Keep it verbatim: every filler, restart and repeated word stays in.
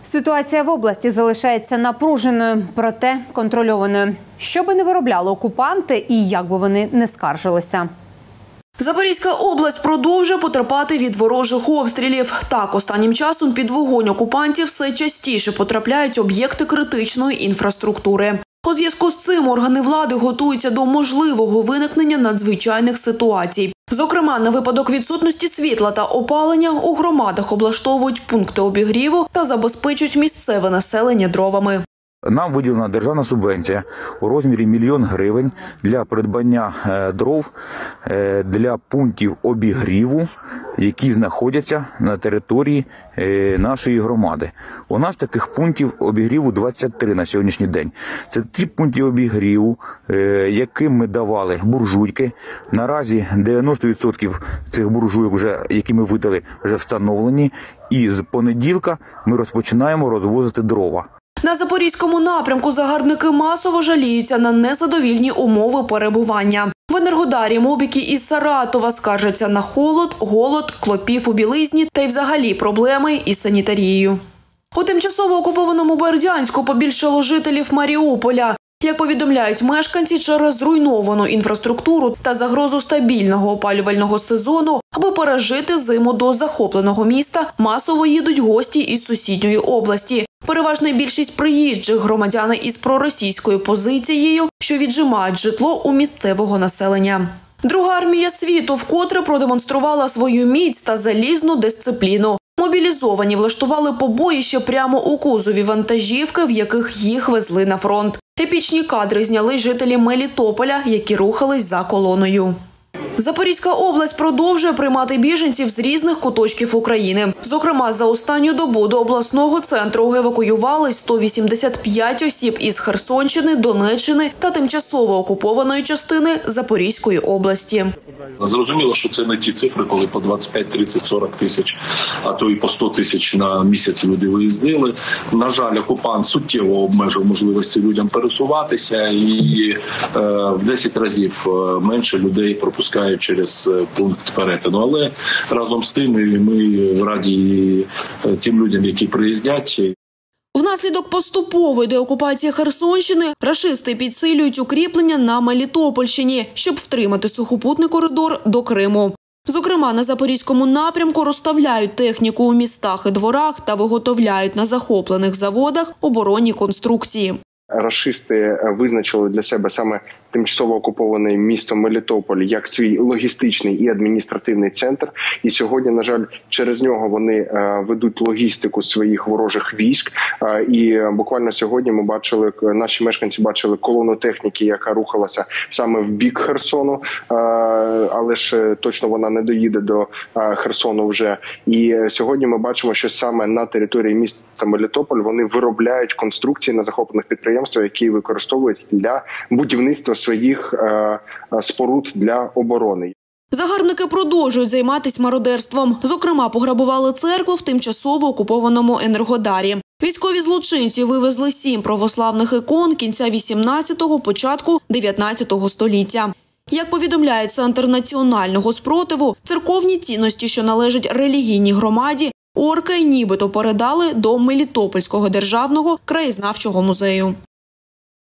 Ситуація в області залишається напруженою, проте контрольованою. Що би не виробляли окупанти і як би вони не скаржилися. Запорізька область продовжує потерпати від ворожих обстрілів. Так, останнім часом під вогонь окупантів все частіше потрапляють об'єкти критичної інфраструктури. У зв'язку з цим органи влади готуються до можливого виникнення надзвичайних ситуацій. Зокрема, на випадок відсутності світла та опалення у громадах облаштовують пункти обігріву та забезпечують місцеве населення дровами. Нам виділена державна субвенція у розмірі мільйон гривень для придбання дров для пунктів обігріву, які знаходяться на території нашої громади. У нас таких пунктів обігріву двадцять три на сьогоднішній день. Це ті пункти обігріву, яким ми давали буржуйки. Наразі дев'яносто відсотків цих буржуйок, вже, які ми видали, вже встановлені. І з понеділка ми розпочинаємо розвозити дрова. На Запорізькому напрямку загарбники масово жаліються на незадовільні умови перебування. В Енергодарі мобіки із Саратова скаржаться на холод, голод, клопів у білизні та й взагалі проблеми із санітарією. У тимчасово окупованому Бердянську побільшало жителів Маріуполя. Як повідомляють мешканці, через зруйновану інфраструктуру та загрозу стабільного опалювального сезону, аби пережити зиму до захопленого міста, масово їдуть гості із сусідньої області. Переважна більшість приїжджих громадяни із проросійською позицією, що віджимають житло у місцевого населення. Друга армія світу вкотре продемонструвала свою міць та залізну дисципліну. Мобілізовані влаштували побоїще прямо у кузові вантажівки, в яких їх везли на фронт. Епічні кадри зняли жителі Мелітополя, які рухались за колоною. Запорізька область продовжує приймати біженців з різних куточків України. Зокрема, за останню добу до обласного центру евакуювали сто вісімдесят п'ять осіб із Херсонщини, Донеччини та тимчасово окупованої частини Запорізької області. Зрозуміло, що це не ті цифри, коли по двадцять п'ять, тридцять, сорок тисяч, а то і по сто тисяч на місяць люди виїздили. На жаль, окупант суттєво обмежив можливості людям пересуватися і е, в десять разів менше людей пропускають через пункт перетину. Але разом з тим ми раді тим людям, які приїздять. Внаслідок поступової деокупації Херсонщини рашисти підсилюють укріплення на Мелітопольщині, щоб втримати сухопутний коридор до Криму. Зокрема, на Запорізькому напрямку розставляють техніку у містах і дворах та виготовляють на захоплених заводах оборонні конструкції. Рашисти визначили для себе саме тимчасово окупований місто Мелітополь як свій логістичний і адміністративний центр. І сьогодні, на жаль, через нього вони ведуть логістику своїх ворожих військ. І буквально сьогодні ми бачили, наші мешканці бачили колону техніки, яка рухалася саме в бік Херсону, але ж точно вона не доїде до Херсону вже. І сьогодні ми бачимо, що саме на території міста Мелітополь вони виробляють конструкції на захоплених підприємствах, які використовують для будівництва своїх е, споруд для оборони. Загарбники продовжують займатися мародерством. Зокрема, пограбували церкву в тимчасово окупованому Енергодарі. Військові злочинці вивезли сім православних ікон кінця вісімнадцятого, початку дев'ятнадцятого століття. Як повідомляє Центр національного спротиву, церковні цінності, що належать релігійній громаді, орки нібито передали до Мелітопольського державного краєзнавчого музею.